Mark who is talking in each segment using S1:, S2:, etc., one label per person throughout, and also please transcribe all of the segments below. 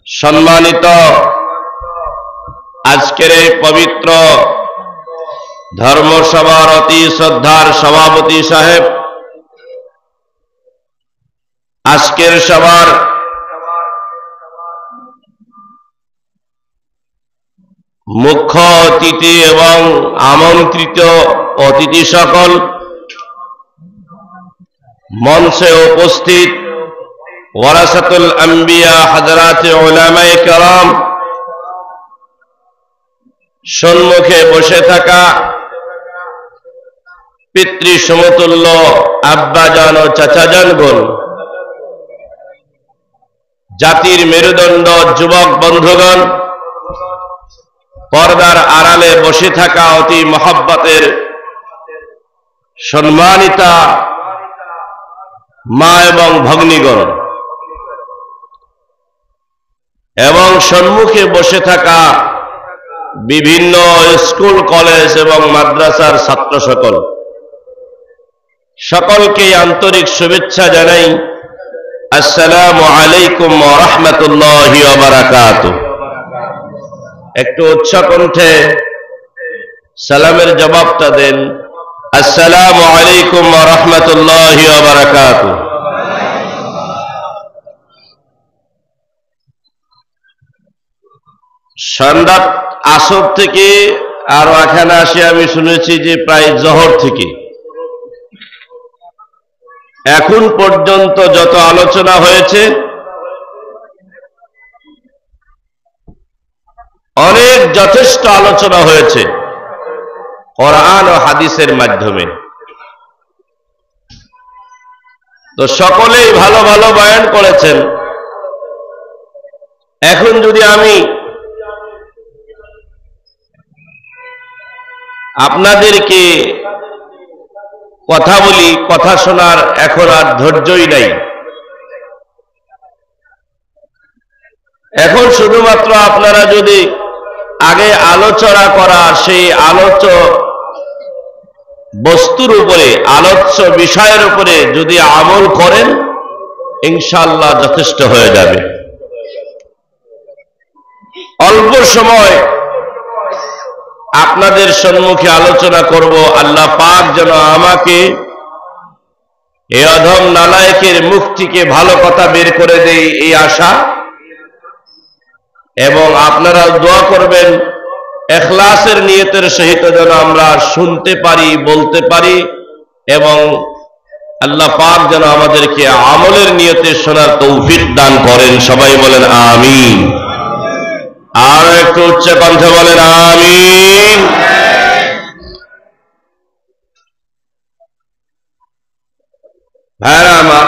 S1: সম্মানিত আজকের এই পবিত্র ধর্মসভার অতি শ্রদ্ধার সভাপতি সাহেব, আজকের সভার মুখ্য অতিথি এবং আমন্ত্রিত অতিথি সকল, মঞ্চে উপস্থিত ওয়ারাসাতুল আম্বিয়া হযরত উলামায়ে কেরাম, সম্মুখে বসে থাকা পিতৃ সমতুল্য আব্বাজান ও চাচাজানগণ, জাতির মেরুদণ্ড যুবক বন্ধুগণ, পর্দার আড়ালে বসে থাকা অতি মহব্বতের সম্মানিতা মা এবং ভগ্নীগণ, এবং সম্মুখে বসে থাকা বিভিন্ন স্কুল কলেজ এবং মাদ্রাসার ছাত্র সকল, সকলকে আন্তরিক শুভেচ্ছা জানাই। আসসালামু আলাইকুম ওয়া রাহমাতুল্লাহি ওয়া বারাকাতুহু। একটু উচ্চ কণ্ঠে সালামের জবাবটা দেন। আসসালামু আলাইকুম ওয়া রাহমাতুল্লাহি ওয়া বারাকাতুহু। সন্ধ্যা আসর থেকে আর এখানে আসি আমি শুনেছি যে প্রায় জোহর থেকে এখন পর্যন্ত যত আলোচনা হয়েছে অনেক যথেষ্ট আলোচনা হয়েছে কোরআন ও হাদিসের মাধ্যমে। তো সকলেই ভালো ভালো বয়ান করেছেন। এখন যদি আমি আপনাদেরকে কথা বলি, কথা শোনার এখন আর ধৈর্যই নাই। এখন শুধুমাত্র আপনারা যদি আগে আলোচনা করা সেই আলোচ্য বস্তুর উপরে, আলোচ্য বিষয়ের উপরে যদি আমল করেন, ইনশাআল্লাহ যথেষ্ট হয়ে যাবে। অল্প সময় আপনাদের সম্মুখে আলোচনা করব। আল্লাহ পাক যেন আমাকে এই অধম নালায়েকের মুখ থেকে ভালো কথা বের করে দেয় এই আশা, এবং আপনারা দোয়া করবেন ইখলাসের নিয়তের সহিত যেন আমরা শুনতে পারি, বলতে পারি, এবং আল্লাহ পাক যেন আমাদেরকে আমলের নিয়তে শোনার তৌফিক দান করেন। সবাই বলেন আমিন। আর একটু উচ্চ কণ্ঠে বলেন আমিন। ভাইরা আমার,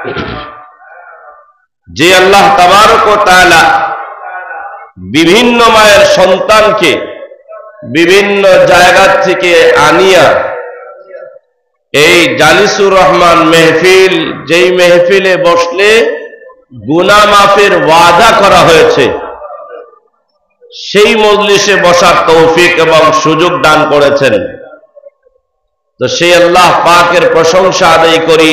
S1: যে আল্লাহ তাবারক ওয়া তাআলা বিভিন্ন মায়ের সন্তানকে বিভিন্ন জায়গা থেকে আনিয়া এই জালিসুর রহমান মেহফিল, যেই মেহফিলে বসলে গুনাহ মাফের ওয়াদা করা হয়েছে, সেই মজলিসে বসার তৌফিক এবং সুযোগ দান করেছেন। তো সেই আল্লাহ পাকের প্রশংসা আদায় করি,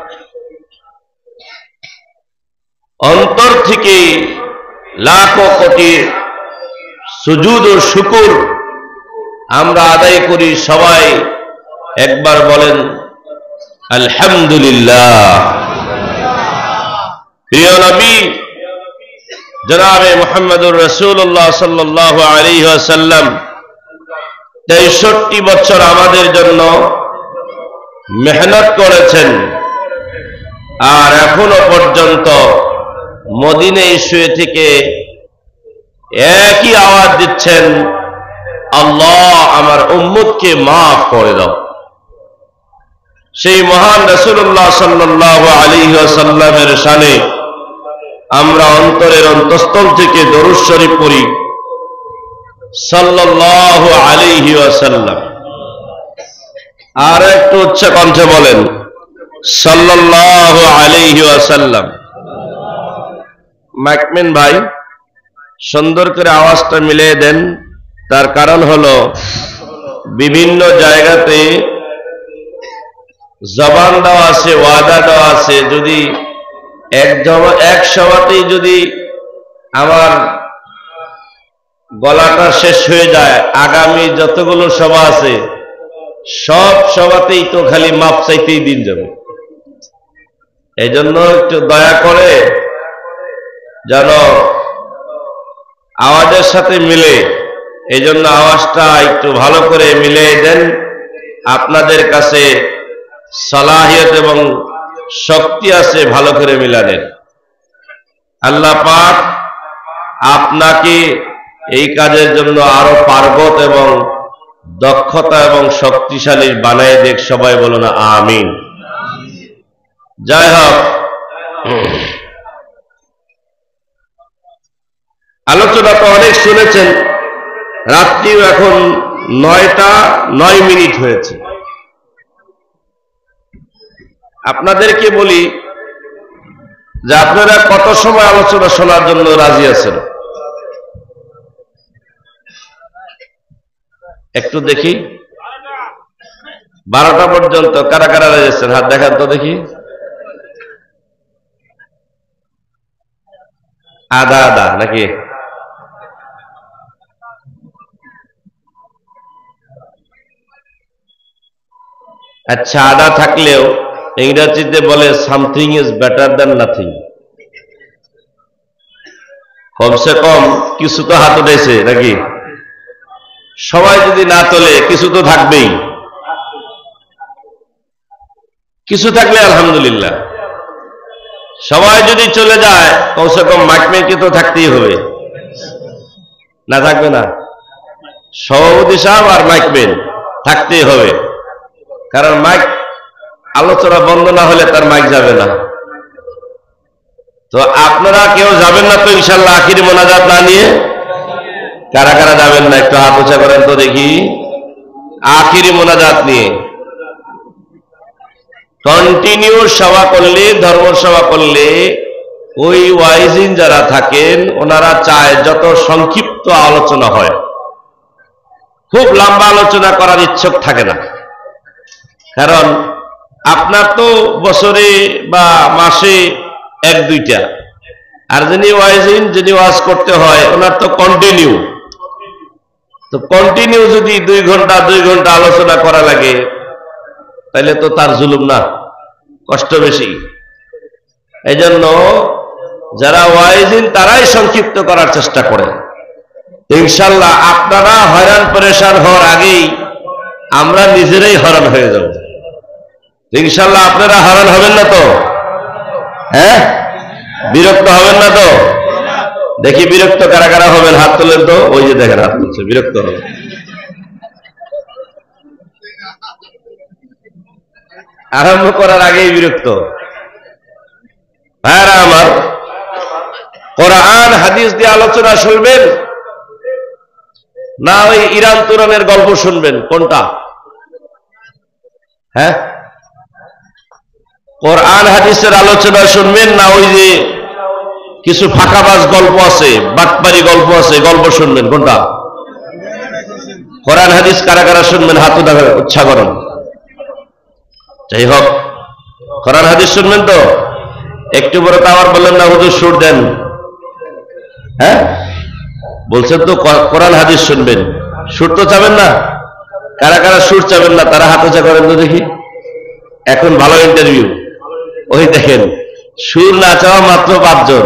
S1: অন্তর থেকে লাখো কোটি সুজুদ ও শুকর আমরা আদায় করি। সবাই একবার বলেন আলহামদুলিল্লাহ। প্রিয় নবী জনাবে মুহাম্মদুর রাসূলুল্লাহ সাল্লাল্লাহু আলাইহি ওয়াসাল্লাম 63 বছর আমাদের জন্য মেহনত করেছেন, আর এখনো পর্যন্ত মদিনায় শুয়ে থেকে একই আওয়াজ দিচ্ছেন, আল্লাহ আমার উম্মতকে মাফ করে দাও। সেই মহান রাসূলুল্লাহ সাল্লাল্লাহু আলাইহি ওয়াসাল্লামের শানে আমরা অন্তরের অন্তঃস্থল থেকে দরুদ শরীফ পড়ি, সাল্লাল্লাহু আলাইহি ওয়াসাল্লাম। আর একটু উচ্চ কণ্ঠে বলেন সাল্লাল্লাহু আলাইহি ওয়াসাল্লাম। মাইকম্যান ভাই সুন্দর করে আওয়াজটা মিলিয়ে দেন। তার কারণ হলো বিভিন্ন জায়গাতে জবান দেওয়া আছে, ওয়াদা দেওয়া আছে, যদি এক সভাতেই যদি আমার গলাটা শেষ হয়ে যায়, আগামী যতগুলো সভা আছে সব সভাতেই তো খালি মাপ চাইতেই দিন যাবে। এই জন্য একটু দয়া করে যেন আওয়াজের সাথে মিলে, এই জন্য আওয়াজটা একটু ভালো করে মিলিয়ে দেন। আপনাদের কাছে সালাহিয়ত এবং শক্তি আছে ভালো করে মিলানের। আল্লাহ পাক আপনাকে এই কাজের জন্য আরো পার্গত এবং দক্ষতা এবং শক্তিশালী বানায় দেখ। সবাই বলো না আমিন। যাই হোক, আলোচনা তো অনেক শুনেছেন, রাত্রিও এখন 9:09 হয়েছে। আপনাদেরকে বলি যে আপনারা কত সময় আলোচনা শোনার জন্য রাজি আছেন? একটু দেখি, 12টা পর্যন্ত কারা কারা রাজি আছেন? হাত দেখান তো দেখি। আধা আধা নাকি? আচ্ছা, আধা থাকলেও ইংরেজিতে বলে something is better than nothing. কমসে কম কিছু তো হাত উঠেছে নাকি? সবাই যদি না তোলে কিছু তো থাকবেই, কিছু থাকলে আলহামদুলিল্লাহ। সবাই যদি চলে যায় কমসে কম মাইকম্যানকে তো থাকতেই হবে, না থাকবে না? সভাপতি সাহেব আর মাইকম্যান থাকতেই হবে, কারণ মাইক আলোচনা বন্ধ না হলে তার মাইক যাবে না। তো আপনারা কেউ যাবেন না তো ইনশাল্লাহ আখিরি মোনাজাত না নিয়ে? কারা কারা যাবেন না একটু হাত উঁচা করেন তো দেখি। আখিরি মোনাজাত নিয়ে কন্টিনিউ সভা করলে, ধর্ম সভা করলে ওই ওয়াইজিন যারা থাকেন ওনারা চায় যত সংক্ষিপ্ত আলোচনা হয়, খুব লম্বা আলোচনা করার ইচ্ছুক থাকে না। কারণ আপনার তো বছরে বা মাসে 1-2টা, আর যিনি ওয়াইজিন, যিনি ওয়াজ করতে হয় ওনার তো কন্টিনিউ। তো কন্টিনিউ যদি 2 ঘন্টা আলোচনা করা লাগে তাহলে তো তার জুলুম না, কষ্ট বেশি। এই জন্য যারা ওয়াইজিন তারাই সংক্ষিপ্ত করার চেষ্টা করে। ইনশাল্লাহ আপনারা হয়রান পরেশান হওয়ার আগেই আমরা নিজেরাই হয়রান হয়ে যাব। ইনশাল্লাহ আপনারা হয়রান হবেন না তো? হ্যাঁ, বিরক্ত হবেন না তো? দেখি বিরক্ত কারা কারা হবেন, হাত তোলেন তো। ওই যে দেখেন হাত তুলছে, বিরক্ত হবে। আরম্ভ করার আগেই বিরক্ত। ভাইরা আমার, কোরআন হাদিস দিয়ে আলোচনা শুনবেন না ওই ইরান তুরানের গল্প শুনবেন? কোনটা? হ্যাঁ, কোরআন হাদিসের আলোচনা শুনবেন না ওই যে কিছু ফাঁকাবাজ গল্প আছে, বাটপারি গল্প আছে, গল্প শুনবেন? কোনটা? কোরআন হাদিস কারা কারা শুনবেন হাত উৎসাহ করেন। যাই হোক, কোরআন হাদিস শুনবেন তো? একটু বড় তো আবার বললেন না হুজুর সুর দেন। হ্যাঁ, বলছেন তো কোরআন হাদিস শুনবেন, সুর তো চাবেন না? কারা কারা সুর চাবেন না তারা হাত উঁচা করেন তো দেখি। এখন ভালো ইন্টারভিউ। ওই দেখেন, সুর না চাওয়া মাত্র 5 জন।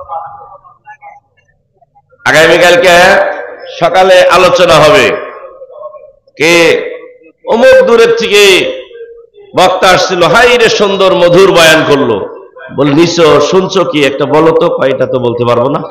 S1: আগামীকালকে সকালে আলোচনা হবে, কে অমুক দূরের থেকে বক্তা আসছিল, হাই রে সুন্দর মধুর বয়ান করলো। বল নিছো, শুনছো কি একটা বলো তো? কয়টা তো বলতে পারবো না।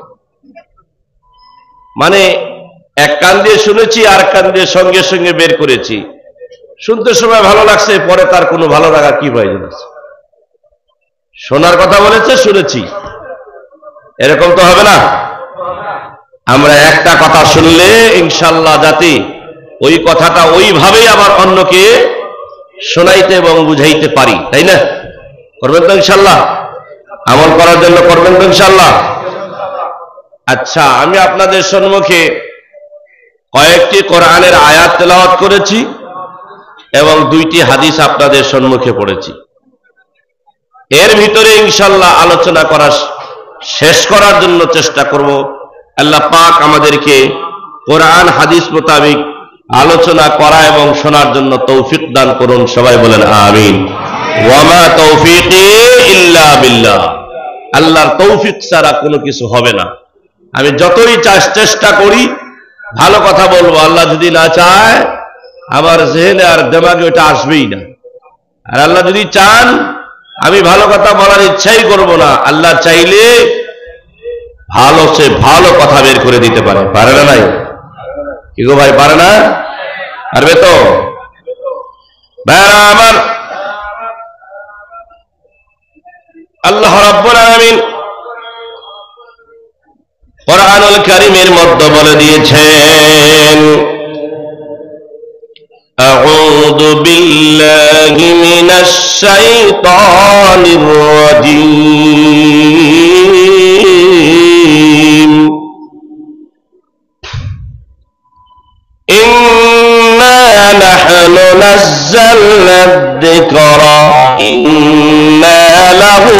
S1: মানে এক কান দিয়ে শুনেছি, আর কান দিয়ে সঙ্গে সঙ্গে বের করেছি। শুনতে সময় ভালো লাগছে, পরে তার কোনো ভালো লাগা কি প্রয়োজন আছে? শোনার কথা বলেছে, শুনেছি, এরকম তো হবে না। আমরা একটা কথা শুনলে ইনশাল্লাহ যাতে ওই কথাটা ওইভাবেই আবার অন্যকে শোনাইতে এবং বুঝাইতে পারি, তাই না? করবেন তো ইনশাল্লাহ? আমল করার জন্য করবেন তো ইনশাল্লাহ? আচ্ছা, আমি আপনাদের সম্মুখে কয়েকটি কোরআনের আয়াত তেলাওয়াত করেছি এবং 2টি হাদিস আপনাদের সম্মুখে পড়েছি। এর ভিতরে ইনশাল্লাহ আলোচনা করার শেষ করার জন্য চেষ্টা করব। আল্লাহ পাক আমাদেরকে কোরআন হাদিস মোতাবেক আলোচনা করা এবং শোনার জন্য তৌফিক দান করুন। সবাই বলেন আমিন। ওয়া মা তৌফিকি ইল্লা বিল্লাহ। আল্লাহর তৌফিক ছাড়া কোনো কিছু হবে না। আমি যতই চেষ্টা করি ভালো কথা বলবো, আল্লাহ যদি না চায় আমার জেহেনে আর দিমাগে ওটা আসবেই না। আর আল্লাহ যদি চান আমি ভালো কথা বলার ইচ্ছাই করব না। আল্লাহ চাইলে ভালো সে ভালো কথা বের করে দিতে পারে, পারে না? নাই কি গো ভাই, পারে না? পারবে তো? আমার আল্লাহ রাব্বুল আলামিন কোরআনুল কারীমের মধ্যে বলে দিয়েছেন, আউযু বিল্লাহি মিনাশ শাইতানির রাজীম, ইন্না নাহনু নাযালনা যিকরা ইন্না লাহু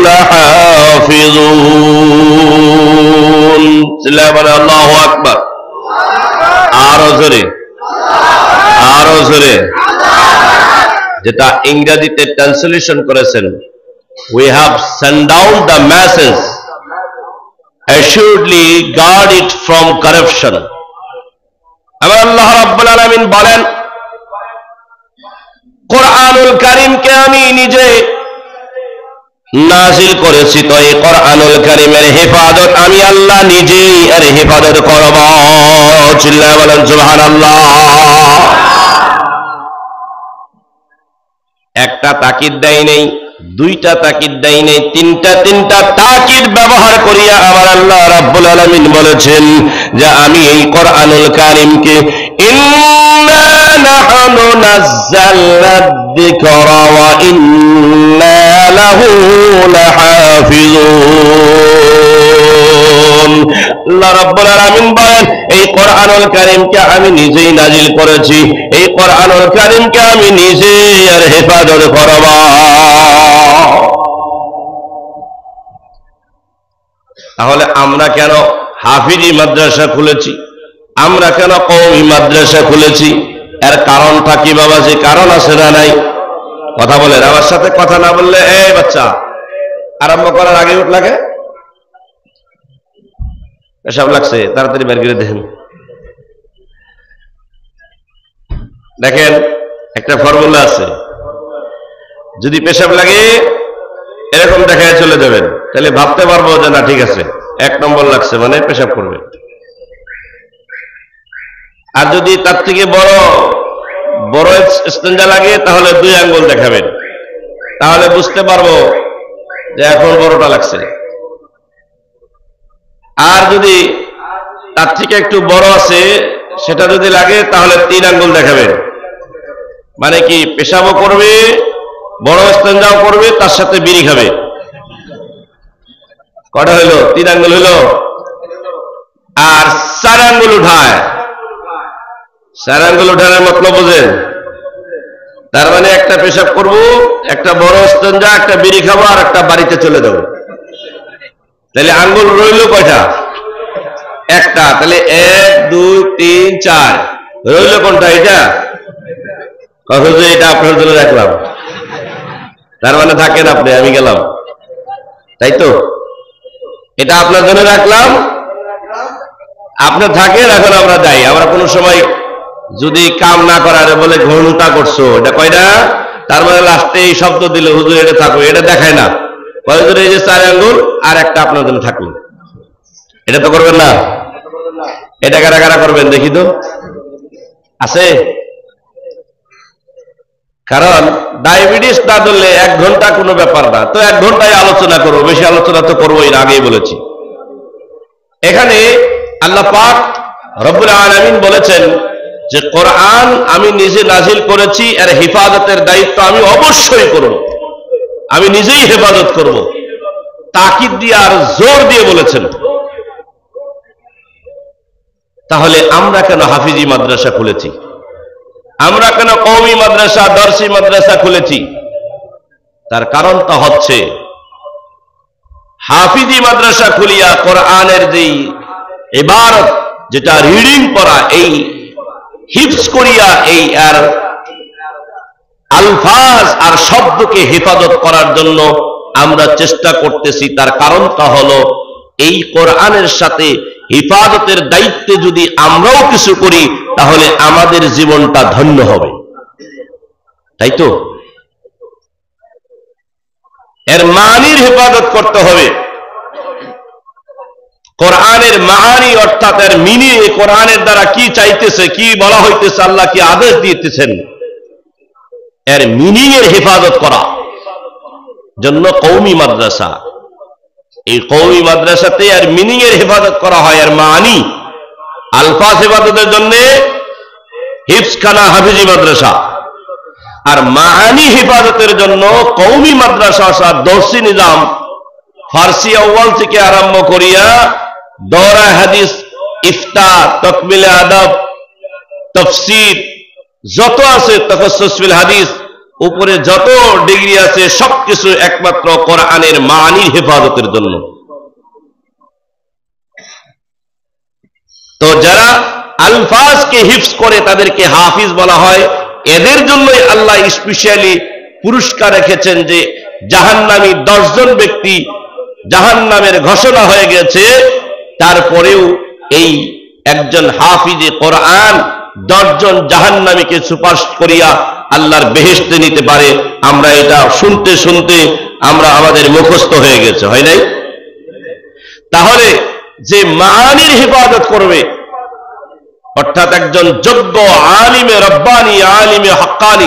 S1: লাহাফিজুন। আল্লাহু আকবার। আরো জোরে, আরো জোরে। যেটা ইংরেজিতে ট্রান্সলেশন করেছেন, we have sent down the message, assuredly guard it from corruption. আমার আল্লাহ রাব্বুল আলামিন বলেন, কোরআনুল কারীমকে আমি নিজে নাজিল করেছি, তো এই কোরআনুল কারীমের হেফাজত আমি আল্লাহ নিজেই এর হেফাজত করব। চিল্লায়ে বলেন সুবহানাল্লাহ। একটা তাকিদ দেয় নেই, দুইটা তাকিদ দেয় নেই, তিনটা তাকিদ ব্যবহার করিয়া আমার আল্লাহ রাব্বুল আলামিন বলেছেন যে আমি এই কোরআনুল কারীমকে ইন্না নাহনু নাযালনা যিকরা ওয়া ইন্না লাহু লাহাফিজুন। আল্লাহ রাব্বুল আলামিন বলেন এই কোরআনুল কারীমকে আমি নিজেই নাজিল করেছি, এই কোরআনুল কারীমকে আমি নিজেই এর হেফাজত করব। তাহলে আমরা কেন হাফিজি মাদ্রাসা খুলেছি, আমরা কেন কওমি মাদ্রাসা খুলেছি? এর কারণটা কি বাবা? যে কারণ আছে না নাই? কথা বলেন আমার সাথে। কথা না বললে এই বাচ্চা আরম্ভ করার আগে উঠ লাগে, এসব লাগছে, তাড়াতাড়ি বের করে দেখেন। দেখেন একটা ফর্মুলা আছে, যদি পেশাব লাগে এরকম দেখায় চলে যাবেন, তাহলে ভাবতে পারবো যে না ঠিক আছে, 1 নম্বর লাগছে মানে পেশাব করবে। আর যদি তার থেকে বড় স্টেঞ্জা লাগে তাহলে 2 আঙ্গুল দেখাবেন, তাহলে বুঝতে পারবো যে এখন বড়টা লাগছে। আর যদি তার থেকে একটু বড় আছে সেটা যদি লাগে তাহলে 3 আঙ্গুল দেখাবেন। মানে কি, পেশাবও করবে, বড় স্টেঞ্জাও করবে, তার সাথে বিড়ি খাবে। কটা হইল? 3 আঙ্গুল হইল। আর 4 আঙ্গুল উঠায়, 4 আঙ্গুল উঠানোর মতলব বোঝেন? তার মানে একটা পেশাব করবো, একটা বড় স্টেঞ্জা, একটা বিড়ি খাবো, আর একটা বাড়িতে চলে যাবো। তাহলে আঙ্গুল রইল কয়টা? একটা। তাহলে 1 2 3 4 রইল কোনটা? এটা। কথা যে এটা আপনার জন্য রাখলাম, তার মানে থাকেন আপনি, আমি গেলাম, তাই তো? এটা আপনার জন্য রাখলাম, আপনি থাকেন, এখন আমরা যাই। আমরা কোনো সময় যদি কাম না করার বলে ঘন্টা করছো, এটা কয়টা? তার মানে লাস্টে এই শব্দ দিলে হুজুর এটা থাকো, এটা দেখায় না। হুজুর এই যে 4 আঙ্গুল আর একটা আপনার জন্য থাকলো, এটা তো করবেন না। এটা কারা কারা করবেন দেখি তো, আছে? কারণ ডায়াবেটিস না ধরলে 1 ঘন্টা কোনো ব্যাপার না, তো 1 ঘন্টায় আলোচনা করবো, বেশি আলোচনা তো করবোই না, আগেই বলেছি। এখানে আল্লাহ পাক রব্বুল আলামিন বলেছেন যে কোরআন আমি নিজে নাজিল করেছি, এর হেফাজতের দায়িত্ব আমি অবশ্যই করব, আমি নিজেই হেফাজত করব। তাকিদ দিয়ে আর জোর দিয়ে বলেছেন। তাহলে আমরা কেন হাফিজি মাদ্রাসা খুলেছি? আমরা কেন কওমি মাদ্রাসা, দর্শী মাদ্রাসা খুলেছি? তার কারণটা হচ্ছে হাফিজি মাদ্রাসা খুলিয়া কোরআনের যেই ইবারত, যেটা রিডিং পড়া, এই হিফজ করিয়া এই আর আলফাজ আর শব্দকে হেফাজত করার জন্য আমরা চেষ্টা করতেছি। তার কারণটা হলো এই কোরআনের সাথে হেফাজতের দায়িত্বে যদি আমরাও কিছু করি তাহলে আমাদের জীবনটা ধন্য হবে, তাই তো? এর মানির হেফাজত করতে হবে। কোরআনের মানি অর্থাৎ এর মিনিং, কোরআনের দ্বারা কি চাইতেছে, কি বলা হইতেছে, আল্লাহ কি আদেশ দিতেছেন, এর মিনিং এর হেফাজত করা জন্য কওমি মাদ্রাসা। এই কওমি মাদ্রাসাতে এর মিনিং এর হেফাজত করা হয়, এর মানি আলফাজ হেফাজতের জন্য হিফজখানা হাফিজি মাদ্রাসা, আর মানি হেফাজতের জন্য কওমি মাদ্রাসা দর্সি নিজাম ফার্সি আউয়াল থেকে আরম্ভ করিয়া দৌরা হাদিস, ইফতা, তাকমিলে আদব, তাফসীর যত আছে, তাখাসসুস ফিল হাদিস, উপরে যত ডিগ্রি আছে সবকিছু একমাত্র কোরআনের মানি হেফাজতের জন্য। তো যারা আলফাজকে হিফজ করে তাদেরকে হাফিজ বলা হয়। এদের জন্যই আল্লাহ স্পেশালি পুরস্কার রেখেছেন যে জাহান্নামী 10 জন ব্যক্তি জাহান্নামের ঘোষণা হয়ে গেছে, তারপরেও এই একজন হাফিজে কোরআন 10 জন জাহান্নামীকে সুপারিশ করিয়া আল্লাহর বেহেশতে নিতে পারে। আমরা এটা শুনতে শুনতে আমরা আমাদের মুখস্থ হয়ে গেছে, হয় নাই? তাহলে যে মানির হেফাজত করবে, অর্থাৎ একজন যোগ্য আলিমে রব্বানি, আলিমে হাক্কানি,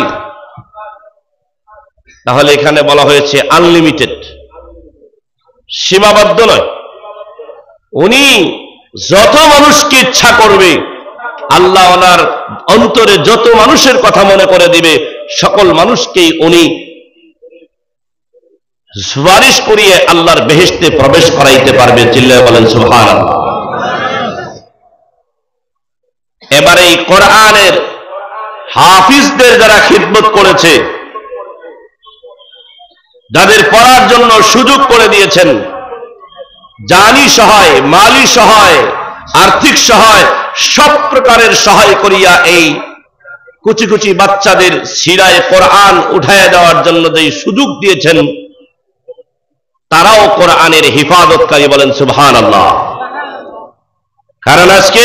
S1: তাহলে এখানে বলা হয়েছে আনলিমিটেড, সীমাবদ্ধ নয়। উনি যত মানুষকে ইচ্ছা করবে, আল্লাহ ওনার অন্তরে যত মানুষের কথা মনে করে দিবে, সকল মানুষকেই উনি সুপারিশ করিয়ে আল্লাহর বেহেশতে প্রবেশ করাইতে পারবে। চিল্লায় বলেন সুবহানাল্লাহ। এবারে এই কোরআনের হাফিজদের যারা খিদমত করেছে, যাদের পড়ার জন্য সুযোগ করে দিয়েছেন, জানি সহায়, মালি সহায়, আর্থিক সহায়, সব প্রকারের সহায় করিয়া এই কুচি কুচি বাচ্চাদের সিরায় কোরআন উঠায় দেওয়ার জন্য যে সুযোগ দিয়েছেন, তারাও কোরআনের হিফাজতকারী। বলেন সুবহানাল্লাহ। কারণ আজকে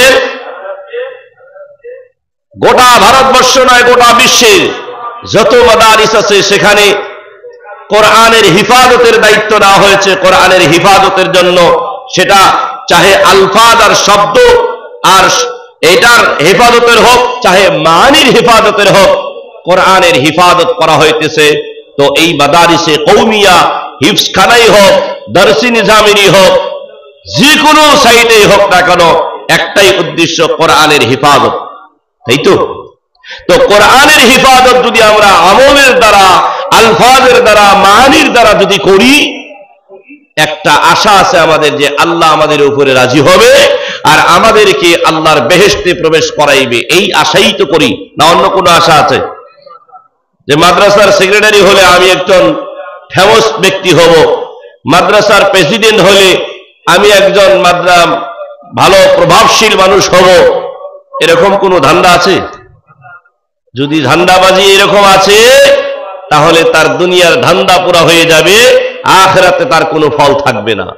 S1: গোটা ভারতবর্ষ নয়, গোটা বিশ্বে যত মাদারিস আছে সেখানে কোরআনের হিফাজতের দায়িত্ব দেওয়া হয়েছে। কোরআনের হিফাজতের জন্য সেটা চাহে আলফাজ আর শব্দ আর এটার হেফাজতের হোক, চাহে মানির হেফাজতের হোক, কোরআনের হিফাজত করা হইতেছে। তো এই মাদারিসে কওমিয়া, হিফজখানাই হোক, দরসি নিজামেরই হোক, যে কোনো সাইটেই হোক না কেন, একটাই উদ্দেশ্য কোরআনের হিফাজত, তাই তো? তো কোরআনের হিফাজত যদি আমরা আমলের দ্বারা, আলফাজের দ্বারা, মানির দ্বারা যদি করি, একটা আশা আছে আমাদের যে আল্লাহ আমাদের উপরে রাজি হবে আর আমাদেরকে আল্লাহর বেহেশতে প্রবেশ করাইবে। এই আশাই তো করি না, অন্য কোনো আশা আছে? যে মাদ্রাসার সেক্রেটারি হলে আমি একজন ফেমাস ব্যক্তি হব, মাদ্রাসার প্রেসিডেন্ট হলে আমি একজন ভালো প্রভাবশীল মানুষ হব, এরকম কোনো ধান্দা আছে? যদি ধান্দাবাজি এরকম আছে তাহলে তার দুনিয়ার ধান্দা পুরা হয়ে যাবে, আখিরাতে তার কোনো ফল থাকবে না।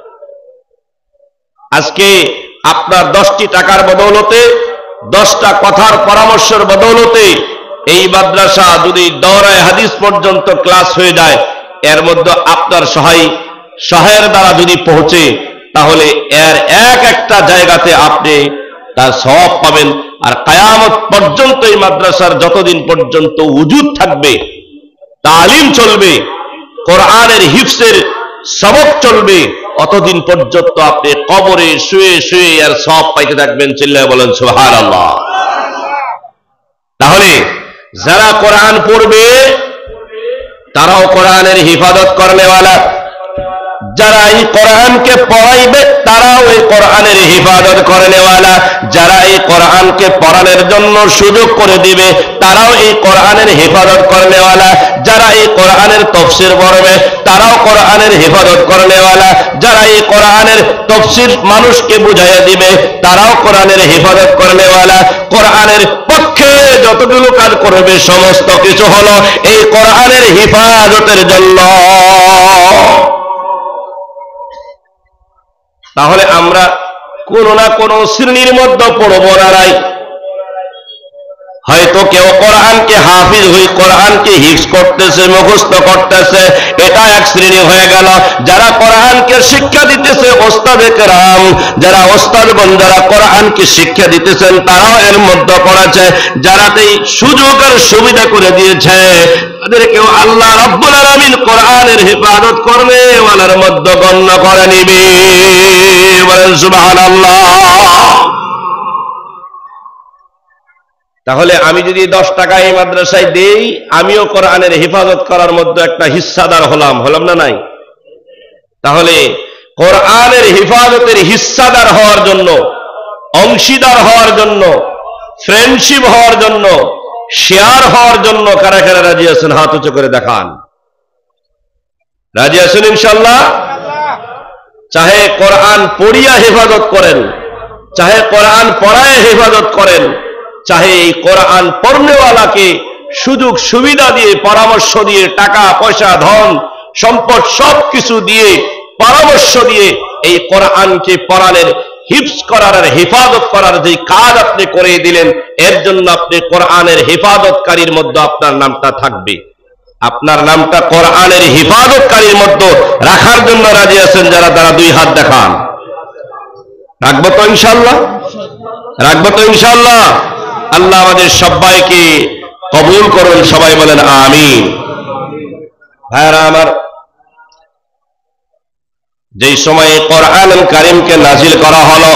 S1: আজকে আপনার 10টি টাকার বদৌলতে, 10টা কথার পরামর্শের বদৌলতে এই মাদ্রাসা যদি দৌরায়ে হাদিস পর্যন্ত ক্লাস হয়ে যায়, এর মধ্যে আপনার সহায়ের দ্বারা যদি পৌঁছে, তাহলে এর এক একটা জায়গাতে আপনি তার সওয়াব পাবেন। আর কিয়ামত পর্যন্ত এই মাদ্রাসার যতদিন পর্যন্ত উজুদ থাকবে, তালিম চলবে, কোরআনের হিফজের সবক চলবে, অতদিন পর্যন্ত আপনি কবরে শুয়ে শুয়ে আর সওয়াব পাইতে থাকবেন। চিল্লায় বলেন সুবহানাল্লাহ। তাহলে যারা কোরআন পড়বে তারাও কোরআনের হিফাজত করনেওয়ালা, যারা এই কোরআনকে পড়াইবে তারাও এই কোরআনের হিফাজত করে নেওয়ালা, যারা এই কোরআনকে পড়ানোর জন্য সুযোগ করে দিবে তারাও এই কোরআনের হিফাজত করে নেওয়ালা, যারা এই কোরআনের তাফসীর পড়বে তারাও কোরআনের হিফাজত করে নেওয়ালা, যারা এই কোরআনের তাফসীর মানুষকে বুঝাইয়া দিবে তারাও কোরআনের হিফাজত করে নেওয়ালা। কোরআনের পক্ষে যতগুলো কাজ করবে সমস্ত কিছু হলো এই কোরআনের হিফাজতের জন্য। তাহলে আমরা কোন না কোন শ্রেণীর মধ্যে পড়ব না নাই। হয়তো কেউ কোরআনকে হাফিজ হয়ে কোরআনকে হিফজ করতেছে, মুখস্থ করতেছে, এটা এক শ্রেণী হয়ে গেল। যারা কোরআনকে শিক্ষা দিতেছে ওস্তাদে কেরাম, যারা ওস্তাদগণ যারা কোরআনকে শিক্ষা দিতেছেন তারাও এর মধ্যে পড়েছে। যারা এই সুযোগ আর সুবিধা করে দিয়েছে তাদেরকেও আল্লাহ রাব্বুল আলামিন কোরআনের হিফাজত করবে ওয়ালার মধ্যে গণ্য করে নিবে। বলেন সুবহানাল্লাহ। তাহলে আমি যদি 10 টাকা এই মাদ্রাসায় দেই আমিও কোরআনের হেফাজত করার মধ্যে একটা হিস্সাদার হলাম না নাই? তাহলে কোরআনের হেফাজতের হিস্সাদার হওয়ার জন্য, অংশীদার হওয়ার জন্য, ফ্রেন্ডশিপ হওয়ার জন্য, শেয়ার হওয়ার জন্য কারা কারা রাজি আছেন? হাত উঁচু করে দেখান। রাজি আছেন ইনশাআল্লাহ? চাহে কোরআন পড়িয়া হেফাজত করেন, চাহে কোরআন পড়ায় হেফাজত করেন, চাহে এই কোরআন পড়নেওয়ালাকে সুযোগ সুবিধা দিয়ে, পরামর্শ দিয়ে, টাকা পয়সা ধন সম্পদ সব কিছু দিয়ে, পরামর্শ দিয়ে এই কোরআনকে পড়ানোর, হিফজ করার আর হেফাজত করার যে কাজ আপনি করে দিলেন, এর জন্য আপনি কোরআনের হেফাজতকারীর মধ্যে আপনার নামটা থাকবে। আপনার নামটা কোরআনের হেফাজতকারীর মধ্যে রাখার জন্য রাজি আছেন যারা, তারা 2 হাত দেখান। রাখবো তো ইনশাআল্লাহ? রাখবো তো ইনশাআল্লাহ? আল্লাহ আমাদের সবাইকে কবুল করুন, সবাই বলেন আমিন। ভাইরা আমার, যেই সময়ে কোরআনুল কারীমকে নাজিল করা হলো,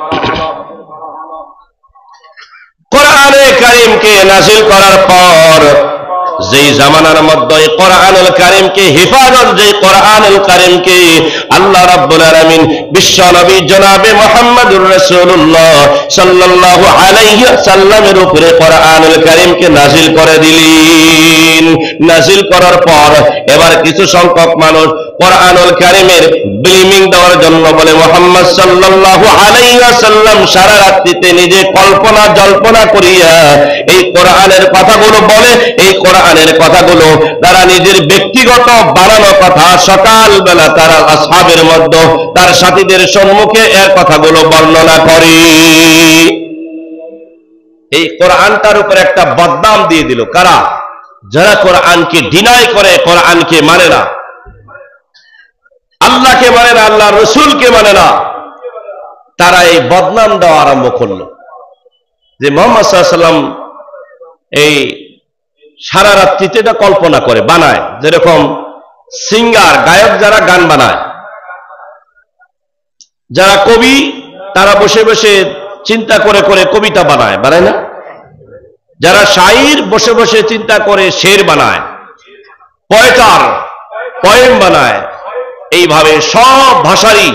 S1: কোরআনে কারীমকে নাজিল করার পর যেই জামানার মধ্যে কোরআনুল কারীমকে হেফাজত, যেই কোরআনুল কারীমকে আল্লাহ রাব্বুল আলামিন বিশ্ব নবী জনাবে মুহাম্মদুর রাসূলুল্লাহ সাল্লাল্লাহু আলাইহি ওয়াসাল্লামের উপরে কোরআনুল কারীমকে নাজিল করে দিলেন। নাজিল করার পর এবার কিছু সংখ্যক মানুষ কোরআনুল কারীমের ব্লিমিং দেওয়ার জন্য বলে মুহাম্মদ সাল্লাল্লাহু আলাইহি ওয়াসাল্লাম সারা রাত্রিতে নিজে কল্পনা জল্পনা করিয়া এই কোরআনের কথাগুলো বলে, এই কোরআনের কথাগুলো তারা নিজের ব্যক্তিগত বানানো কথা সকালবেলা তারা আসহাবের মধ্যে তার সাথীদের সম্মুখে এর কথাগুলো বর্ণনা করে। এই কোরআনটার উপর একটা বদনাম দিয়ে দিল কারা? যারা কোরআনকে ডিনাই করে, কোরআনকে মানে না, আল্লাহকে মানে না, আল্লাহ রসুলকে মানে না, তারা এই বদনাম দেওয়া আরম্ভ করলো যে মুহাম্মদ সাল্লাল্লাহু আলাইহি ওয়াসাল্লাম এই সারা রাত্রিতে এটা কল্পনা করে বানায়। যেরকম সিঙ্গার, গায়ক যারা গান বানায়, যারা কবি তারা বসে বসে চিন্তা করে করে কবিতা বানায় না? যারা শায়র বসে বসে চিন্তা করে শের বানায়, পয়েটার পয়েম বানায়, এইভাবে সব ভাষারই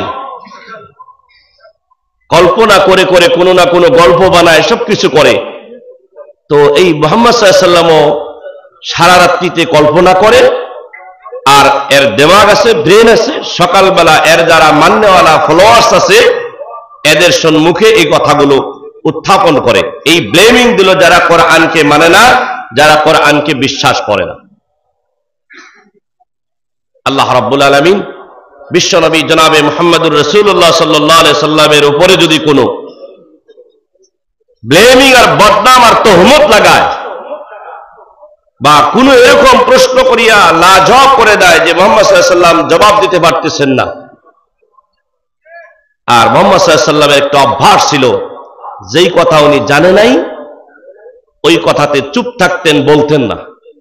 S1: কল্পনা করে করে কোনো না কোনো গল্প বানায়, সবকিছু করে। তো এই মুহাম্মদ সাল্লাল্লাহু আলাইহি ওয়াসাল্লামও সারা রাত্রিতে কল্পনা করে, আর এর দিমাগ আছে, ব্রেন আছে, সকালবেলা এর যারা মান্যওয়ালা ফলোয়ার্স আছে এদের সম্মুখে এই কথাগুলো উত্থাপন করে। এই ব্লেমিং দিল যারা কোরআনকে মানে না, যারা কোরআনকে বিশ্বাস করে না। আল্লাহ রাব্বুল আলামিন বিশ্বনবী জনাবে মুহাম্মদুর রাসূলুল্লাহ সাল্লাল্লাহু আলাইহি সাল্লামের উপরে যদি কোনো ব্লেমিং আর বদনাম আর তোহমত লাগায় বা কোনো এরকম প্রশ্ন করিয়া লাজবাব করে দেয় যে মুহাম্মদ সাল্লাল্লাহু আলাইহি সাল্লাম জবাব দিতে পারতেছেন না। আর মুহাম্মদ সাল্লাল্লাহু আলাইহি সাল্লামের একটা অভ্যাস ছিল, যেই কথা উনি জানে নাই ওই কথাতে চুপ থাকতেন, বলতেন না,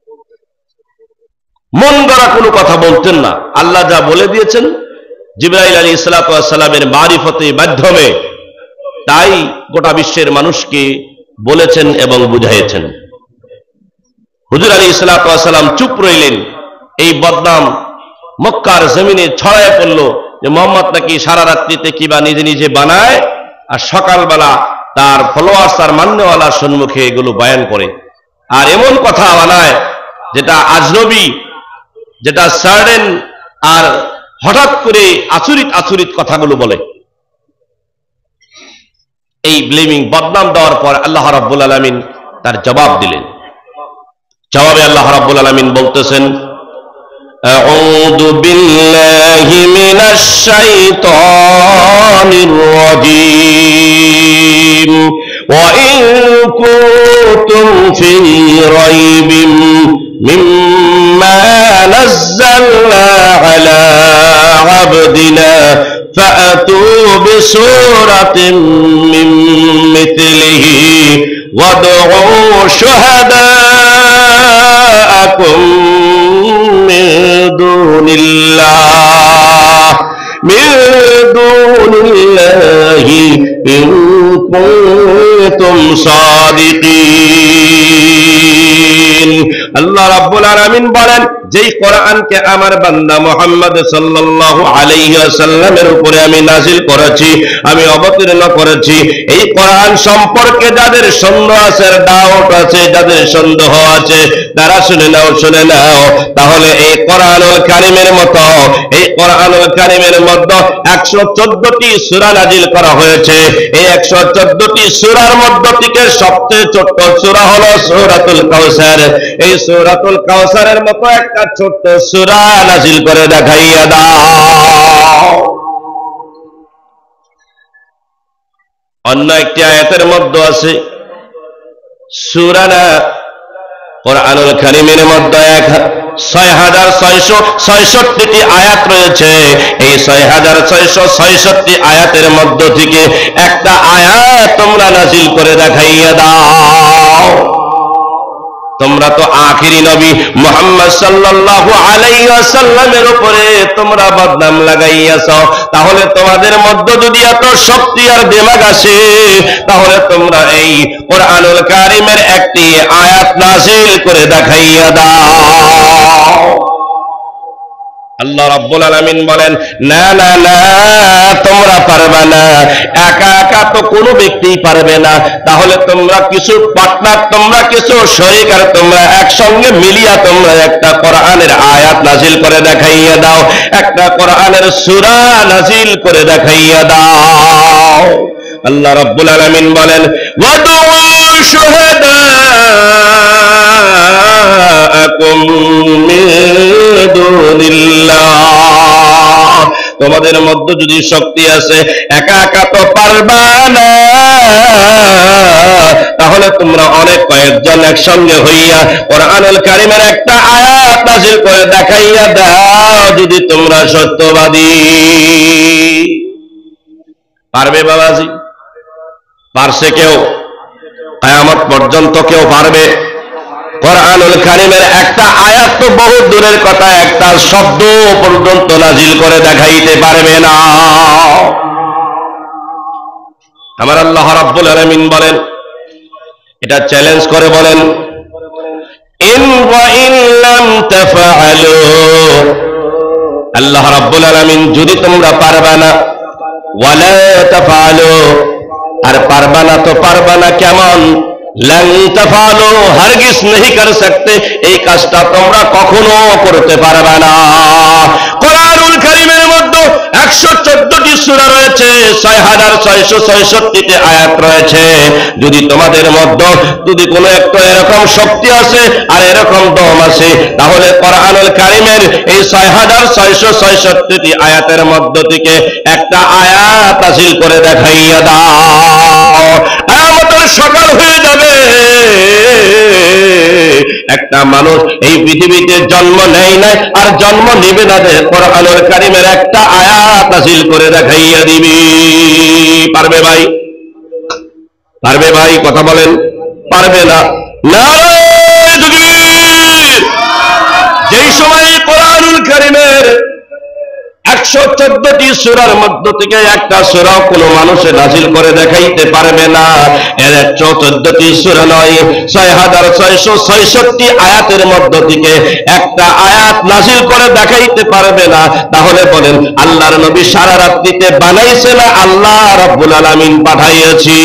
S1: মন গড়া কোনো কথা বলতেন না। আল্লাহ যা বলে দিয়েছেন জিবরাইল আলাইহিস সালাতু ওয়াস সালামের মারিফতের মাধ্যমে তাই গোটা বিশ্বের মানুষকে বলেছেন এবং বুঝাইয়েছেন। হুজুর আলাইহিস সালাতু ওয়াস সালাম চুপ রইলেন। এই বদনাম মক্কার জমিনে ছড়ায় পড়লো যে মোহাম্মদ নাকি সারা রাত্রিতে কিবা নিজে নিজে বানায় আর সকালবেলা তার ফলোয়ার্স আর মান্যওয়ালার সম্মুখে এগুলো বয়ান করে, আর এমন কথা বানায় যেটা আজনবী, যেটা সার্ডেন, আর হঠাৎ করে আচরিত আচরিত কথাগুলো বলে। এই ব্লেমিং বদনাম দেওয়ার পর আল্লাহ রাব্বুল আলামিন তার জবাব দিলেন। জবাবে আল্লাহ রাব্বুল আলামিন বলতেছেন, আউযু বিল্লাহি মিনাশ শাইতানির রাজীম ওয়া ইন কুনতুম ফি রাইবিন মিম্মা নাযালনা আলা আবদিনা ফাআতু বিসূরাতিন মিন মিথলিহি ওয়াদউ শুহাদাআকুম মিন দুনিল্লাহি ইন কুনতুম সাদিকিন। আল্লাহ রাব্বুল আলামিন বলেন, যেই কোরআনকে আমার বান্দা মুহাম্মদ সাল্লাল্লাহু আলাইহি ওয়াসাল্লামের উপরে আমি নাযিল করেছি, আমি অবতীর্ণ করেছি, এই কোরআন সম্পর্কে যাদের সন্দেহ আছে, ডাউট আছে, যাদের সন্দেহ আছে, তারা শুনে নাও। তাহলে এই কোরআনুল কারীমের মতো, এই কোরআনুল কারীমের মধ্যে 114টি সূরা নাযিল করা হয়েছে। এই 114টি সূরার মধ্য থেকে সবচেয়ে ছোট সূরা হলো সূরাতুল কাউসার। এই সূরাতুল কাউসারের মতো একটা ছোট্ট সূরা নাযিল করে দেখাইয়া দাও। অন্য একটি আয়াতের মধ্যে আছে সূরা না, কোরআনুল কারীমের মধ্যে 6666টি আয়াত রয়েছে। এই 6666টি আয়াতের মধ্য থেকে একটা আয়াত তোমরা নাযিল করে দেখাইয়া দাও। তোমরা তো আখিরি নবী মুহাম্মদ সাল্লাল্লাহু আলাইহি ওয়াসাল্লামের উপরে তোমরা বদনাম লাগাইয়াছো, তাহলে তোমাদের মধ্যে যদি এত শক্তি আর দিমাগ আসে, তাহলে তোমরা এই কোরআনুল কারীমের একটি আয়াত নাযিল করে দেখাইয়া দাও। আল্লাহ রাব্বুল আলামিন বলেন, না না না, তোমরা পারবে না, একা একা তো কোনো ব্যক্তি পারবে না। তাহলে তোমরা কিছু পার্টনার, তোমরা কিছু শরীক, আর তোমরা একসঙ্গে মিলিয়া তোমরা একটা কোরআনের আয়াত নাযিল করে দেখাইয়া দাও, একটা কোরআনের সূরা নাযিল করে দেখাইয়া দাও। আল্লাহ রাব্বুল আলামিন বলেন, ওয়াদউ শুহাদাআকুম মিন দুনিল্লাহ। তোমাদের মধ্যে যদি শক্তি আছে, একা একা তো পারবা না, তাহলে তোমরা অনেক কয়েকজন একসঙ্গে হইয়া কোরআনুল কারীমের একটা আয়াত নাযিল করে দেখাইয়া দাও, যদি তোমরা সত্যবাদী। পারবে বাবাজি? পারছে কেউ? কিয়ামত পর্যন্ত কেউ পারবে? কোরআনুল কারীমের একটা আয়াত তো বহু দূরের কথা, একটা শব্দ পর্যন্ত নাযিল করে দেখাইতে পারবে না। আমার আল্লাহ রাব্বুল আলামিন বলেন, এটা চ্যালেঞ্জ করে বলেন, ইন ওয়া ইন লাম তাফআলু, আল্লাহ রাব্বুল আলামিন যদি তোমরা পারবা না, ওয়ালা তাফআলু, আর পারবা না তো পারবা না কেমন, लन तफालो हरगिज नहीं कर सकते, এই কাজটা তোমরা কখনো করতে পারবে না। কোরআনুল কারীমের মধ্যে 114টি সূরা রয়েছে, 6666টিতে আয়াত রয়েছে। যদি তোমাদের মধ্যে যদি কোনো একটা এরকম শক্তি আছে আর এরকম দম আছে, তাহলে কোরআনুল কারীমের এই 6666টি আয়াতের মধ্য থেকে একটা আয়াত নাযিল করে দেখাইয়া দাও। কিয়ামতের সকাল হয়ে যাবে, একটা মানুষ এই পৃথিবীতে জন্ম নেয় নাই আর জন্ম নিবে না, কোরআনুল কারীমের একটা আয়াত নাযিল করে দেখাইয়া দিবি। পারবে ভাই? পারবে ভাই? কথা বলেন, পারবে না? নারায়ে তাকবীর। যেই সময় কোরআনুল কারীমের 114টি সূরার মধ্য থেকে একটা সূরা কোনো মানুষে নাযিল করে দেখাইতে পারবে না। এর 114টি সূরা নয়, 6666 আয়াতের মধ্য থেকে একটা আয়াত নাযিল করে দেখাইতে পারবে না। তাহলে বলেন আল্লাহর নবী সারা রাত্রিতে বানাইছে না আল্লাহ রাব্বুল আলামিন পাঠাইয়েছি?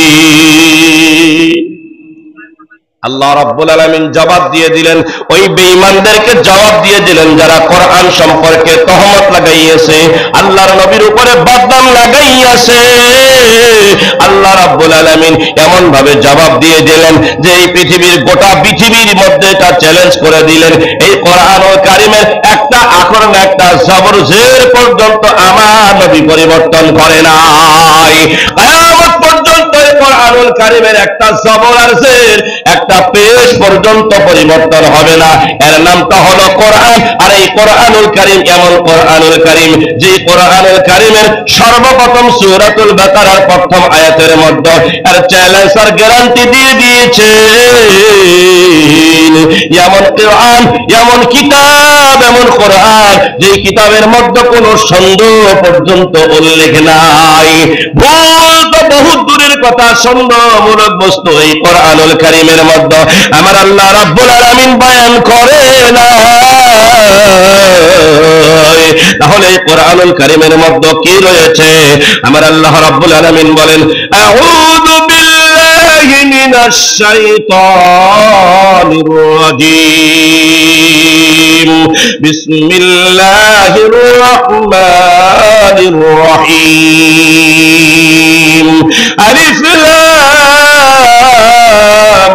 S1: আল্লাহ রাব্বুল আলামিন জবাব দিয়ে দিলেন, ওই বেঈমানদেরকে জবাব দিয়ে দিলেন যারা কোরআন সম্পর্কে তহমত লাগাইয়েছে, আল্লাহর নবীর উপরে বদনাম লাগাইয়াছে। আল্লাহ রাব্বুল আলামিন এমন ভাবে জবাব দিয়ে দিলেন যে এই পৃথিবীর গোটা পৃথিবীর মধ্যে এটা চ্যালেঞ্জ করে দিলেন, এই কোরআনুল কারীমের একটা আখর না একটা জবর জের পর্যন্ত আমার নবী পরিবর্তন করে নাই। কিয়ামত পর্যন্ত এই কোরআনুল কারীমের একটা জবর আর জের, একটা পেশ পর্যন্ত পরিবর্তন হবে না। এর নামটা হলো কোরআন। আর এই কোরআনুল কারীম এমন কোরআনুল কারীম যে কোরআনুল কারীমের সর্বপ্রথম সূরাতুল বাকারার প্রথম আয়াতের মধ্যে এর চ্যালেঞ্জ আর গ্যারান্টি দিয়ে দিয়েছে, এমন কোরআন, এমন কিতাব, এমন কোরআন যে কিতাবের মধ্যে কোনো সন্দেহ পর্যন্ত উল্লেখ নাই। ভুল তো বহুত দূরের কথা, সন্দেহমূলক বস্তু এই কোরআনুল কারীমের মধ্যে আমার আল্লাহ রাব্বুল আলামিন বয়ান করে না। তাহলে এই কোরআনুল কারীমের মধ্যে কি রয়েছে? আমার আল্লাহ রাব্বুল আলামিন বলেন, আউযু বিল্লাহি মিনাশ শাইতানির রাজীম, বিসমিল্লাহির রহমানির রহিম, আলিফ লাম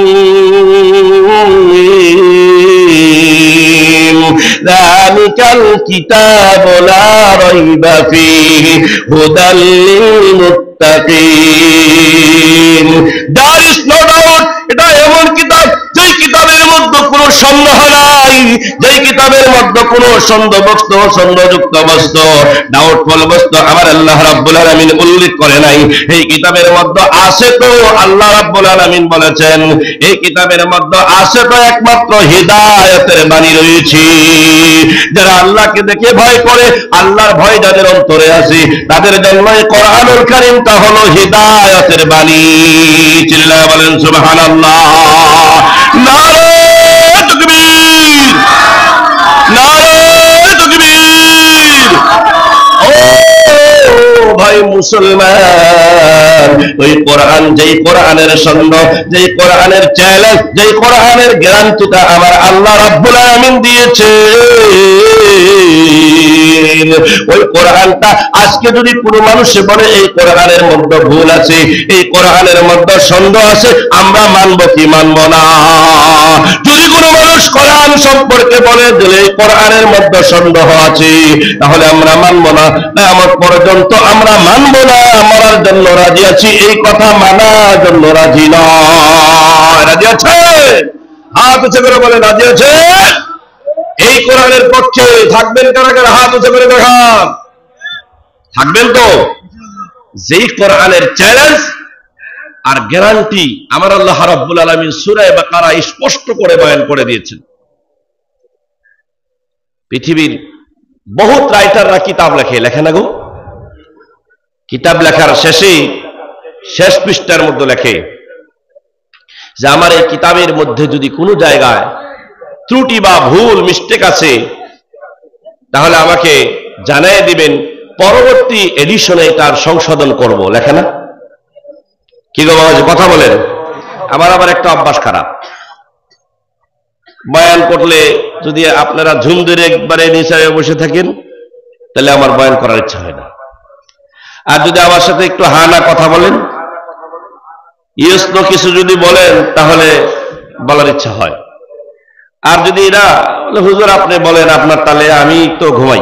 S1: মিম, যালিকাল কিতাবু লা রাইবা ফীহি হুদাল লিল মুত্তাকিন। There is no doubt, এটা এমন কিতাব যেই কিতাবের মধ্যে কোনো সন্দেহ নাই, যেই কিতাবের মধ্যে কোনো সন্দেহযুক্ত বস্তু, ডাউটফুল বস্তু আমার আল্লাহ রাব্বুল আলামিন উল্লেখ করে নাই। এই কিতাবের মধ্যে আছে তো আল্লাহ রাব্বুল আলামিন বলেছেন, এই কিতাবের মধ্যে আছে তো একমাত্র হিদায়াতের বাণী রয়েছে। যারা আল্লাহকে দেখে ভয় করে, আল্লাহর ভয় যাদের অন্তরে আছে, তাদের জন্য এই কোরআনুল কারীমটা হলো হিদায়াতের বাণী। চিল্লায়া বলেন সুবহানাল্লাহ। নারে তাকবীর, নারে তাকবীর। ও ভাই মুসলমান, ওই কোরআন, যেই কোরআনের সন্দেহ, যেই কোরআনের চ্যালেঞ্জ, যেই কোরআনের গ্যারান্টিটা আমার আল্লাহ রাব্বুল আলামিন দিয়েছে, ওই কোরআনটা আজকে যদি কোনো মানুষে বলে এই কোরআনের মধ্যে ভুল আছে, এই কোরআনের মধ্যে সন্দেহ আছে, আমরা মানব কি মানব না? যদি কোনো মানুষ কোরআন সম্পর্কে বলে দিলে এই কোরআনের মধ্যে সন্দেহ আছে, তাহলে আমরা মানব না, কিয়ামত পর্যন্ত আমরা মানব না। মরার জন্য রাজি আছি, এই কথা মানার জন্য রাজি নয়। রাজি আছে? হাত উঁচু করে বলে রাজি আছে? এই কোরআনের পক্ষে থাকবেন কারা কারা? হাত উঁচু করে দেখান। থাকবেন তো? যেই কোরআনের চ্যালেঞ্জ আর গ্যারান্টি আমার আল্লাহ রাব্বুল আলামিন সূরা বাকারা স্পষ্ট করে বয়ান করে দিয়েছেন। পৃথিবীর বহুত রাইটাররা কিতাব লেখে না গো। কিতাব লেখার শেষ পৃষ্ঠার মধ্যে লেখে যে আমার এই কিতাবের মধ্যে যদি কোনো জায়গায় ত্রুটি বা ভুল মিস্টেক আছে তাহলে আমাকে জানিয়ে দিবেন, পরবর্তী এডিশনে তার সংশোধন করব। লেখে না? কি গো বাবা, কথা বলেন। আমার আবার একটা অভ্যাস খারাপ, বয়ান করলে যদি আপনারা ঝুম ধরে একবারে নিচে বসে থাকেন তাহলে আমার বয়ান করার ইচ্ছা হয় না। আর যদি আমার সাথে একটু হা না কথা বলেন, ইয়েস নো কিছু যদি বলেন তাহলে বলার ইচ্ছা হয়। আর যদি এরা হুজুর আপনি বলেন আপনার, তাহলে আমি তো ঘুমাই।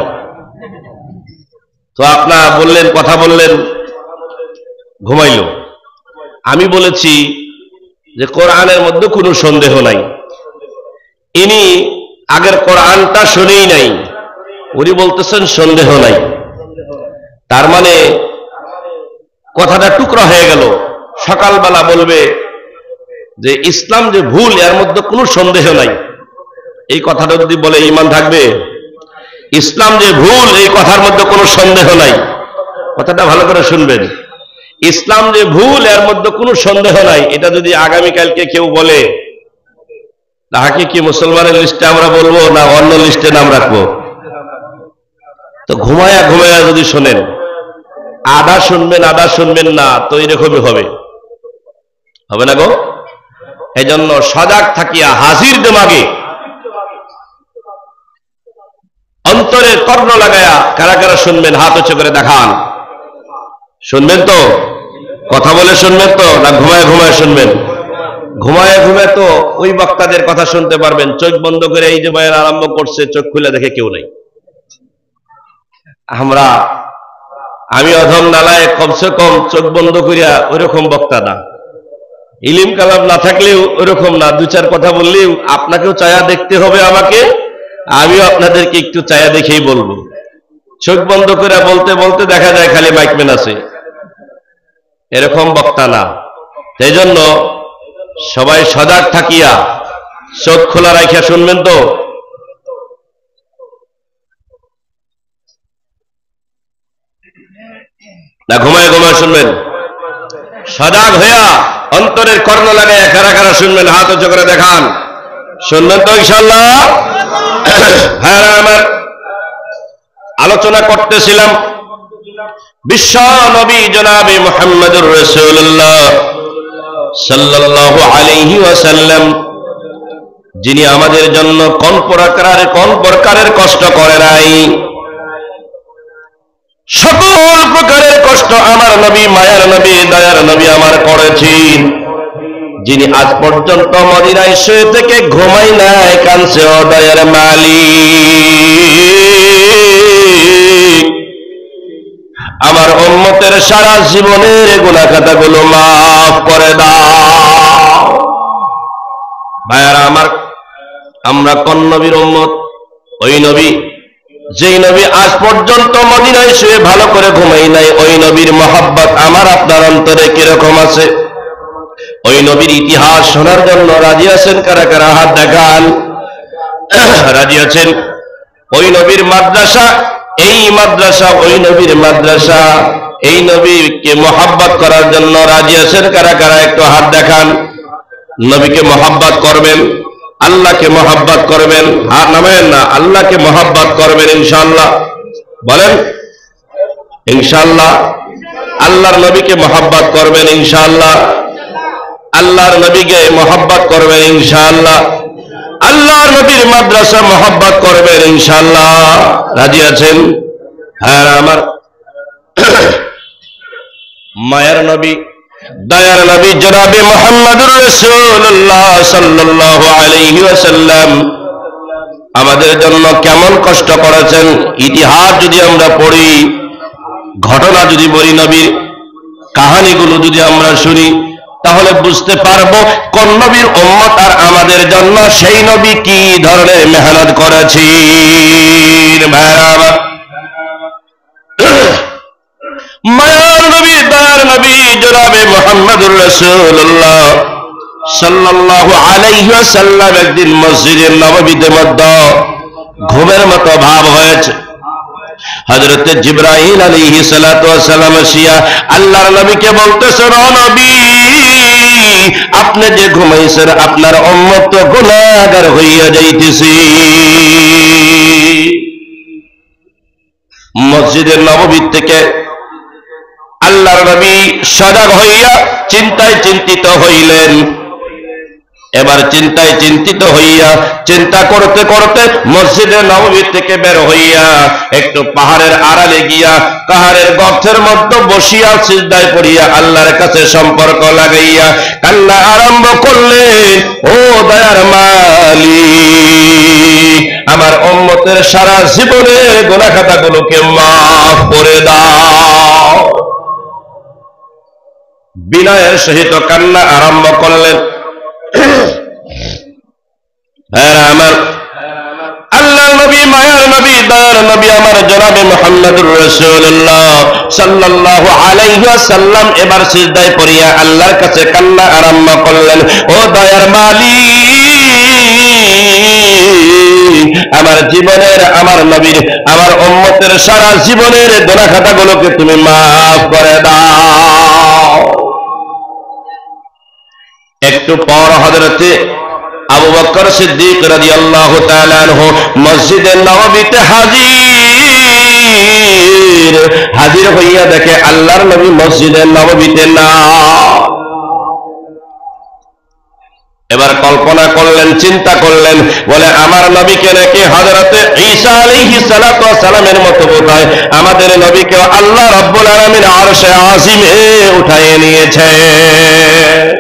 S1: তো আপনার বললেন, কথা বললেন, ঘুমাইল। আমি বলেছি যে কোরআনের মধ্যে কোনো সন্দেহ নাই। ইনি আগের কোরআনটা শুনেই নাই, উনি বলতেছেন সন্দেহ নাই। তার মানে কথাটা টুকরা হয়ে গেল। সকালবেলা বলবে যে ইসলাম যে ভুল, এর মধ্যে কোনো সন্দেহ নাই, এই কথাটা যদি বলে ঈমান থাকবে? ইসলাম যে ভুল এই কথার মধ্যে কোনো সন্দেহ নাই। কথাটা ভালো করে শুনবেন, ইসলাম যে ভুল এর মধ্যে কোনো সন্দেহ নাই। এটা যদি আগামীকালকে কেউ বলে, তাহাকে কি মুসলমানের লিস্টে আমরা বলবো না অন্য লিস্টে নাম রাখবো? তো ঘুমায়া ঘুমায়া যদি শোনেন, আধা শুনবেন না, তো এরকমই হবে না গো? এই জন্য সজাগ থাকিয়া হাজির দেমাগে অন্তরে কর্ণ লাগায়া কারা কারা শুনবেন হাত উঁচু করে দেখান। শুনবেন তো? কথা বলে শুনবেন তো, না ঘুমায় ঘুমায় শুনবেন? ঘুমায় ঘুমায় তো ওই বক্তাদের কথা শুনতে পারবেন। চোখ বন্ধ করে এই যে বয়ান আরম্ভ করছে, চোখ খুলে দেখে কেউ নাই। আমি অধম নালায় কমসে কম চোখ বন্ধ করিয়া ওইরকম বক্তা না, ইলিম কালাম না থাকলেও ওইরকম না। দু চার কথা বললেও আপনাকেও চায়া দেখতে হবে আমাকে, আমিও আপনাদেরকে একটু চায়া দেখেই বলবো। চোখ বন্ধ করে বলতে বলতে দেখা যায় খালি মাইকম্যান আছে, এরকম বক্তা না। সেই জন্য সবাই সজাগ থাকিয়া চোখ খোলা রাখিয়া শুনবেন তো? না ঘুমায় ঘুমায় শুনবেন? সজাগ হইয়া অন্তরের কর্ণ লাগাইয়া কারা কারা শুনবেন হাত উঁচু করে দেখান। শুনবেন তো ইনশাআল্লাহ? হ্যাঁ, আমার আলোচনা করতেছিলাম বিশ্ব নবী জনাবে মুহাম্মদুর রাসূলুল্লাহ সাল্লাল্লাহু আলাইহি ওয়াসাল্লাম, যিনি আমাদের জন্য কোন প্রকারের কষ্ট করে নাই। সকল প্রকারের কষ্ট আমার নবী, মায়ার নবী, দয়ার নবী আমার করেছেন। যিনি আজ পর্যন্ত মদিনায় শুয়ে থেকে ঘুমাই নাই, কানছে ও দয়ার মালিক, আমার উম্মতের সারা জীবনের গুনাহ খাতাগুলো মাফ করে দাও। ভাইয়ারা আমার, আমরা কোন নবীর উম্মত? ওই নবী যেই নবী আজ পর্যন্ত মদিনায় শুয়ে ভালো করে ঘুমাই নাই। ওই নবীর মহব্বত আমার আপনার অন্তরে কিরকম আছে? ওই নবীর ইতিহাস শোনার জন্য রাজি আছেন কারা কারা? হাত দেখান। রাজি আছেন? ওই নবীর মাদ্রাসা, এই মাদ্রাসা, ওই নবীর মাদ্রাসা, এই নবীকে মহব্বত করার জন্য রাজি আছেন কারা কারা? একটু হাত দেখান। নবীকে মহব্বত করবেন, আল্লাহকে মহব্বত করবেন, হাত নামায়েন না, আল্লাহকে মহব্বত করবেন ইনশাআল্লাহ। বলেন ইনশাআল্লাহ। আল্লাহর নবীকে মহব্বত করবেন ইনশাআল্লাহ। আল্লাহর নবীকে মহব্বত করবেন ইনশাআল্লাহ। আল্লাহর নবীর মাদ্রাসা মহব্বত করবেন ইনশাআল্লাহ। রাজি আছেন? হ্যাঁ আমার মায়ের নবী, দয়ার নবী জনাবে মুহাম্মদুর রাসূলুল্লাহ সাল্লাল্লাহু আলাইহি ওয়াসাল্লাম আমাদের জন্য কেমন কষ্ট করেছেন। ইতিহাস যদি আমরা পড়ি, ঘটনা যদি বলি, নবীর কাহিনীগুলো যদি আমরা শুনি, তাহলে বুঝতে পারবো কোন নবীর উম্মত আর আমাদের জন্য সেই নবী কি ধরনের মেহনত করেছেন। মায়ার নবী, দয়ার নবী জনাবে মুহাম্মদুর রাসূলুল্লাহ সাল্লাল্লাহু আলাইহি ওয়াসাল্লাম একদিন মসজিদে নববীতে মধ্যে ঘুমের মতো ভাব হয়েছে। হযরত জিবরাইল আলাইহিস সালাতু ওয়াস সালাম আসিয়া আল্লাহর নবীকে বলতেছেন, ও নবী, আপনি যে ঘুমাইছেন, আপনার উম্মত তো গুনাহগার হইয়া যাইতেছে। মসজিদের নববী থেকে আল্লাহর নবী সজাগ হইয়া চিন্তায় চিন্তিত হইলেন। এবার চিন্তায় চিন্তিত হইয়া চিন্তা করতে করতে মসজিদে নববী থেকে বের হইয়া একটু পাহাড়ের আড়ালে গিয়া পাহাড়ের গর্তের মধ্যে বসিয়া সিজদায় পড়িয়া আল্লাহর কাছে সম্পর্ক লাগাইয়া কান্না আরম্ভ করলেন, ও দয়ার মালিক, আমার উম্মতের সারা জীবনের গুনাহ খাতাগুলোকে মাফ করে দাও। বিনয়ের সহিত কান্না আরম্ভ করলেন। আমার আল্লাহ নবী, মায়ার নবী, দয়ার নবী আমার জনাবে মুহাম্মদুর রাসূলুল্লাহ সাল্লাল্লাহু আলাইহি ওয়াসাল্লাম এবার সিজদায় পড়িয়া আল্লাহর কাছে কান্না আরম্ভ করলেন, ও দয়ার মালিক, আমার জীবনের, আমার নবীর, আমার উম্মতের সারা জীবনের গুনাহ খাতাগুলোকে তুমি মাফ করে দাও। একটু পর হযরতে আবু বকর সিদ্দিক রাদিয়াল্লাহু তাআলা আনহু মসজিদে নববীতে হাজির হইয়া দেখে আল্লাহর নবী মসজিদে নববীতে না। এবার কল্পনা করলেন, চিন্তা করলেন, বলে আমার নবীকে নাকি হযরতে ঈসা আলাইহিস সালাতু ওয়াস সালামের মতো বোধহয় আমাদের নবীকে আল্লাহ রাব্বুল আলামিন আরশে আজিমে উঠায়ে নিয়েছে।